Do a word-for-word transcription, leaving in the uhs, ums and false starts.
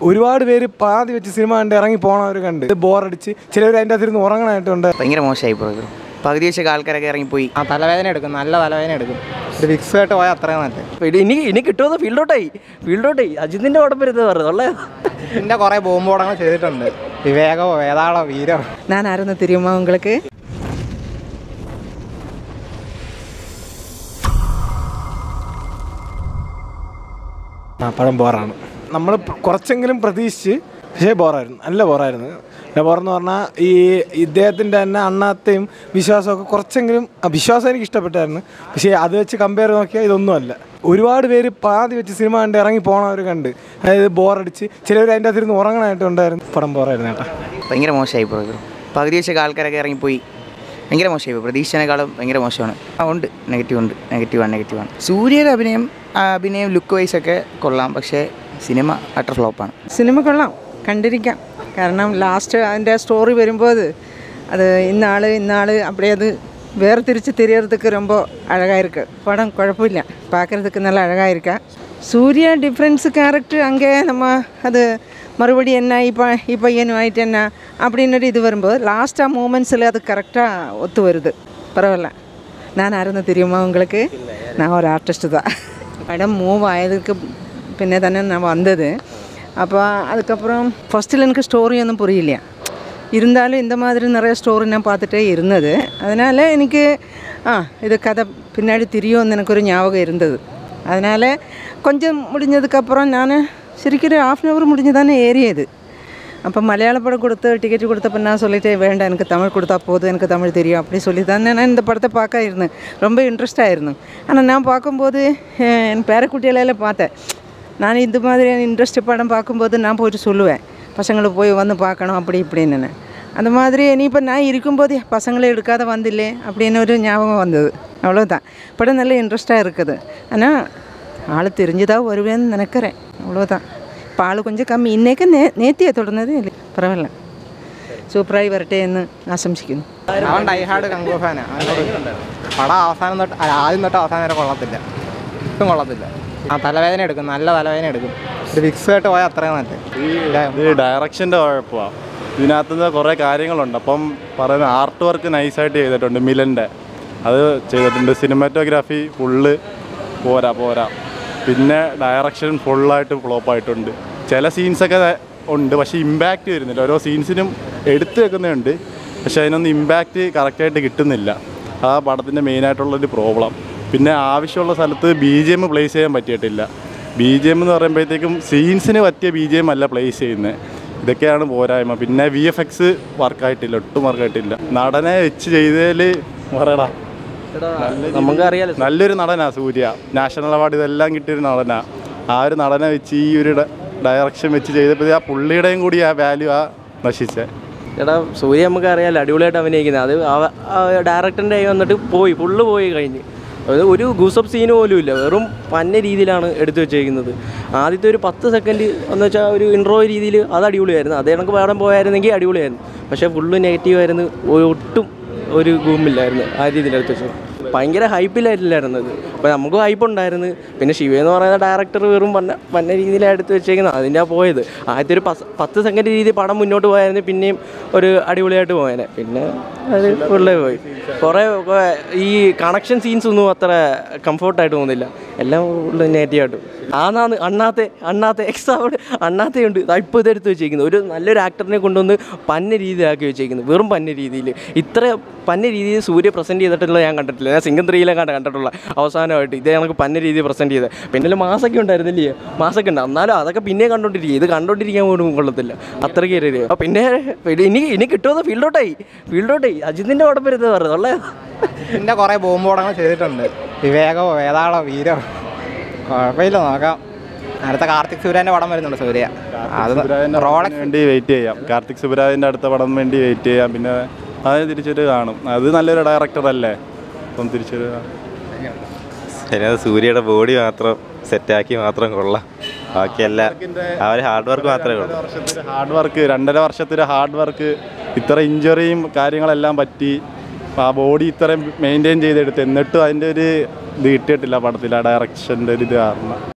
ഒരുപാട് പേര് പാതി വെച്ച് സിനിമ കണ്ട് ഇറങ്ങി പോണവർ കണ്ട് ബോറടിച്ച് ചിലവർ അതിൻ്റെ അകത്തിരുന്ന് ഉറങ്ങണമായിട്ടുണ്ട്. ഭയങ്കര മോശമായി പോയത്. പകുതി വെച്ചൊക്കെ ആൾക്കാരൊക്കെ ഇറങ്ങിപ്പോയി. ആ തലവേദന എടുക്കും, നല്ല തലവേദന എടുക്കും. ഒരു ഫിക്സ് ആയിട്ട് പോയാൽ അത്രയും നല്ല. ഇനി ഇനി കിട്ടുമെന്ന് ഫീൽഡ് ഔട്ടായി ഫീൽഡ് ഔട്ടായി അജിത്തിൻ്റെ പടം വരുന്നത് പറഞ്ഞത് ഇതിൻ്റെ കുറേ ബോംബ് പടങ്ങൾ ചെയ്തിട്ടുണ്ട്. വിവേകമോ വേതാളോ വീരോ. ഞാൻ ആരെന്ന് தெரியுமா உங்களுக்கு? ആ പടം ബോറാണ്. നമ്മൾ കുറച്ചെങ്കിലും പ്രതീക്ഷിച്ച്, പക്ഷേ ബോറായിരുന്നു, നല്ല ബോറായിരുന്നു. ബോറെന്ന് പറഞ്ഞാൽ ഈ ഇദ്ദേഹത്തിൻ്റെ തന്നെ അണ്ണാത്തെയും വിശ്വാസമൊക്കെ കുറച്ചെങ്കിലും, വിശ്വാസം എനിക്ക് ഇഷ്ടപ്പെട്ടായിരുന്നു. പക്ഷേ അത് വെച്ച് കമ്പയർ നോക്കിയാൽ ഇതൊന്നുമല്ല. ഒരുപാട് പേര് പാതി വെച്ച് സിനിമ കണ്ട് ഇറങ്ങി പോണവർ കണ്ട്, അതായത് ബോറടിച്ച് ചിലവർ അതിൻ്റെ അകത്തിരുന്ന് ഉറങ്ങണമായിട്ടുണ്ടായിരുന്നു. പടം ബോറായിരുന്നു കേട്ടോ. ഭയങ്കര മോശമായി പോയത്. പകുതി വെച്ചൊക്കെ ആൾക്കാരൊക്കെ ഇറങ്ങിപ്പോയി. ഭയങ്കര മോശമായി പോയി. പ്രതീക്ഷേക്കാളും ഭയങ്കര മോശമാണ്. ആ ഉണ്ട്, നെഗറ്റീവ് ഉണ്ട്, നെഗറ്റീവാണ് നെഗറ്റീവാണ് സൂര്യയുടെ അഭിനയം അഭിനയം ലുക്ക് വൈസൊക്കെ കൊള്ളാം, പക്ഷേ സിനിമ അട്ടർ ഫ്ലോപ്പാണ്. സിനിമ കൊള്ളാം, കണ്ടിരിക്കാം. കാരണം ലാസ്റ്റ് അതിൻ്റെ സ്റ്റോറി വരുമ്പോൾ അത് ഇന്നാൾ ഇന്നാൾ അപ്പടി അത് വേറെ തിരിച്ച് തിരിയறதுக்கு ரொம்ப அழகாக இருக்குது. படம் குழப்பம் இல்லை, பார்க்குறதுக்கு நல்லா அழகாக இருக்கா. சூர்யா டிஃப்ரென்ஸு கேரக்டர் அங்கே நம்ம அது மறுபடியும் என்ன இப்போ இப்போ ಏನು ஆயிட்டு என்ன அப்படின்னுட்டு இது வரும்போது லாஸ்ட்டாக மூமெண்ட்ஸில் அது கரெக்டாக ஒத்து வருது. பரவாயில்ல. நான் ஆരെന്ന് தெரியுமா உங்களுக்கு? நான் ஒரு ஆர்டிஸ்ட் தான். படம் மூவ் ஆயதுக்கு പിന്നെ തന്നെ நான் வந்தது. അപ്പോൾ அதுக்கப்புறம் ஃபஸ்ட்டில் எனக்கு ஸ்டோரி ஒன்றும் புரியலையா. இருந்தாலும் இந்த மாதிரி நிறைய ஸ்டோரி நான் பார்த்துட்டே இருந்தது. அதனால் எனக்கு ஆ இது கதை பின்னாடி தெரியும்னு எனக்கொரு ஞாபகம் இருந்தது. அதனால் கொஞ்சம் முடிஞ்சதுக்கப்புறம் நான் ശരിക്കും ഒരു ഹാഫ് ആൻ അവർ முடிஞ்சு தானே ஏறியது. அப்போ மலையாள படம் கொடுத்து டிக்கெட் கொடுத்தப்போ நான் சொல்லிட்டே வேண்டாம், எனக்கு தமிழ் கொடுத்தா போதும், எனக்கு தமிழ் தெரியும் அப்படி சொல்லி தானே நான் இந்த படத்தை பார்க்க இருந்தேன். ரொம்ப இன்ட்ரெஸ்டாக இருந்தேன். ஆனால் நான் பார்க்கும்போது என் பேரக்குட்டிகளெல்லாம் பார்த்தேன். நான் இந்த மாதிரியான இன்ட்ரெஸ்ட் படம் பார்க்கும்போது நான் போய்ட்டு சொல்லுவேன், பசங்களை போய் வந்து பார்க்கணும் அப்படி இப்படின்னு. அந்த மாதிரி இனியிப்போ நான் இருக்கும்போது பசங்களை எடுக்காத வந்தில்லே அப்படின்னு ஒரு ஞாபகம் வந்தது. அவ்வளோதான். படம் நல்ல இன்ட்ரெஸ்டாக இருக்குது. ஆனால் ஆள் தெரிஞ்சுதான் வருவேன்னு நினைக்கிறேன். அவ்வளோதான். இப்போ ஆள் கொஞ்சம் கம்மி. ഇന്നേക്ക് നേ നേത്തിയെ തുടർന്നത് പരവായില്ല. സൂപ്പറായി വരട്ടെ എന്ന് ആശംസിക്കുന്നു. അവൻ ഡൈഹാർഡ് കങ്കോ ഫാനാണ്. പടം അവസാനം തൊട്ട് ആദ്യം തൊട്ട് അവസാനം വരെ കൊള്ളത്തില്ല, ഇപ്പം കൊള്ളത്തില്ല. ആ തലവേദന എടുക്കും, നല്ല തലവേദന എടുക്കും. ഒരു ഫിക്സ് ആയിട്ട് പോയാൽ അത്രയും നല്ല. ഈ ഡയറക്ഷൻ്റെ കുഴപ്പമാണ്. ഇതിനകത്തുനിന്ന് കുറേ കാര്യങ്ങളുണ്ട്. അപ്പം പറയുന്ന ആർട്ട് വർക്ക് നൈസായിട്ട് ചെയ്തിട്ടുണ്ട്. മിലൻ്റെ അത് ചെയ്തിട്ടുണ്ട്. സിനിമാറ്റോഗ്രാഫി ഫുള്ള് പോരാ പോരാ പിന്നെ ഡയറക്ഷൻ ഫുള്ളായിട്ട് ഫ്ലോപ്പായിട്ടുണ്ട്. ചില സീൻസൊക്കെ ഉണ്ട്, പക്ഷേ ഇമ്പാക്റ്റ് വരുന്നില്ല. ഓരോ സീൻസിനും എടുത്തു വെക്കുന്നുണ്ട്, പക്ഷേ അതിനൊന്നും ഇമ്പാക്റ്റ് കറക്റ്റായിട്ട് കിട്ടുന്നില്ല. ആ പടത്തിൻ്റെ മെയിനായിട്ടുള്ളൊരു പ്രോബ്ലം. പിന്നെ ആവശ്യമുള്ള സ്ഥലത്ത് ബി ജി എം പ്ലേസ് ചെയ്യാൻ പറ്റിയിട്ടില്ല. ബി ജി എം എന്ന് പറയുമ്പോഴത്തേക്കും സീൻസിന് പറ്റിയ ബി ജി എം അല്ല പ്ലേസ് ചെയ്യുന്നത്. ഇതൊക്കെയാണ് പോരായ്മ. പിന്നെ വി എഫ് എക്സ് വർക്കായിട്ടില്ല, ഒട്ടും വർക്കായിട്ടില്ല. നടനെ വെച്ച് ചെയ്തതിൽ പറയടാ, നമുക്കറിയാലോ നല്ലൊരു നടനാ സൂര്യ. നാഷണൽ അവാർഡ് ഇതെല്ലാം കിട്ടിയൊരു നടനാ. ആ ഒരു നടനെ വെച്ച് ഈ ഒരു ഡയറക്ഷൻ വെച്ച് ചെയ്തപ്പോൾ ആ പുള്ളിയുടെയും കൂടി ആ വാല്യൂ ആ നശിച്ചേ. എടാ സൂര്യ നമുക്ക് അറിയാമല്ലോ, അടിപൊളിയായിട്ട് അഭിനയിക്കുന്നത്. അത് ഡയറക്ടറിൻ്റെ കൈ വന്നിട്ട് പോയി, ഫുള്ള് പോയി കഴിഞ്ഞ്. അത് ഒരു ഗൂസപ്പ് സീന് പോലും ഇല്ല, വെറും പന്ന രീതിയിലാണ് എടുത്തു വെച്ചേക്കുന്നത്. ആദ്യത്തെ ഒരു പത്ത് സെക്കൻഡ് എന്ന് വെച്ചാൽ ഒരു ഇൻട്രോ രീതിയിൽ അത് അടിപൊളിയായിരുന്നു. അതേ കണക്ക് പാടാൻ പോയായിരുന്നെങ്കിൽ അടിപൊളിയായിരുന്നു. പക്ഷേ ഫുള്ള് നെഗറ്റീവായിരുന്നു, ഒട്ടും ഒരു ഗൂമില്ലായിരുന്നു ആ രീതിയിൽ എടുത്ത് വെച്ചത്. ഭയങ്കര ഹൈപ്പിലായിട്ടില്ലായിരുന്നത്. അപ്പോൾ നമുക്ക് ഹൈപ്പ് ഉണ്ടായിരുന്നു. പിന്നെ ശിവ എന്ന് പറയുന്ന ഡയറക്ടർ വെറും പന്ന പന്ന രീതിയിലാണ് എടുത്ത് വെച്ചേക്കുന്നത്. അതിൻ്റെ ആ പോയത് ആദ്യത്തെ ഒരു പസ് പത്ത് സെക്കൻഡ് രീതി പടം മുന്നോട്ട് പോയായിരുന്നു, പിന്നെയും ഒരു അടിപൊളിയായിട്ട് പോയേനെ. പിന്നെ അത് ഫുള്ളേ പോയി. കുറേ ഈ കണക്ഷൻ സീൻസ് ഒന്നും അത്ര കംഫർട്ടായിട്ട് തോന്നുന്നില്ല, എല്ലാം ഫുള്ള് നെഗറ്റീവായിട്ട്. ആന്നാന്ന് അണ്ണാത്തെ അണ്ണാത്തെ എക്സാമോട് അണ്ണാത്തയുണ്ട്. ഇപ്പോൾ ഇതെടുത്ത് വെച്ചേക്കുന്നത് ഒരു നല്ലൊരു ആക്ടറിനെ കൊണ്ടുവന്ന് പന്ന രീതിയിലാക്കി വെച്ചേക്കുന്നത്, വെറും പന്ന രീതിയിൽ. ഇത്ര പന്ന രീതിയിൽ സൂര്യ പ്രസൻറ്റ് ചെയ്തിട്ടുള്ള ഞാൻ കണ്ടിട്ടില്ല. ഞാൻ സിംഗം ത്രീയിലെ കണ്ട കണ്ടിട്ടുള്ള അവസാനമായിട്ട് ഇതേ നമുക്ക് പന്ന രീതിയിൽ പ്രസൻറ്റ് ചെയ്തത്. പിന്നെ മാസൊക്കെ ഉണ്ടായിരുന്നില്ലേ, മാസൊക്കെ ഉണ്ട്. എന്നാലും അതൊക്കെ പിന്നെ കണ്ടോണ്ടിരിക്കുക, ഇത് കണ്ടോണ്ടിരിക്കാൻ പോലും കൊള്ളത്തില്ല, അത്രയ്ക്ക് രീതിയിൽ. അപ്പോൾ പിന്നെ ഇനി ഇനി കിട്ടുമെന്ന് ഫീൽഡ് ഔട്ടായി ഫീൽഡ് ഔട്ടായി അജിത്തിൻ്റെ പടം വരുന്നത് പറഞ്ഞത് ഉള്ള. ഇതിൻ്റെ കുറേ ബോംബ് പടങ്ങൾ ചെയ്തിട്ടുണ്ട്. വിവേകമോ വേതാളോ വീരോ. കുഴപ്പമില്ല, നോക്കാം. അടുത്ത കാർത്തിക് സൂര്യാൻ്റെ പടം വരുന്നുണ്ട്. സൂര്യ അത് റോളക്സ് വേണ്ടി വെയിറ്റ് ചെയ്യാം. കാർത്തിക് സുബ്രാജിൻ്റെ അടുത്ത പടം വേണ്ടി വെയിറ്റ് ചെയ്യാം. പിന്നെ അത് തിരിച്ചൊരു കാണും. അത് നല്ലൊരു ഡയറക്ടറല്ലേ, അപ്പം തിരിച്ചൊരു അതിനകത്ത് സൂര്യയുടെ ബോഡി മാത്രം സെറ്റാക്കി മാത്രം കൊള്ളാം. ബാക്കിയെല്ലാം ആ ഒരു ഹാർഡ് വർക്ക് മാത്രമേ ഉള്ളൂ. ഹാർഡ് വർക്ക് രണ്ടര വർഷത്തിൻ്റെ ഹാർഡ് വർക്ക്, ഇത്ര ഇഞ്ചുറിയും കാര്യങ്ങളെല്ലാം പറ്റി ആ ബോഡി ഇത്രയും മെയിൻറ്റെയിൻ ചെയ്തെടുത്ത്, എന്നിട്ടും അതിൻ്റെ ഒരു ഇത് കിട്ടിയിട്ടില്ല പടത്തിൽ, ആ ഡയറക്ഷൻ്റെ ഒരു ഇത് കാരണം.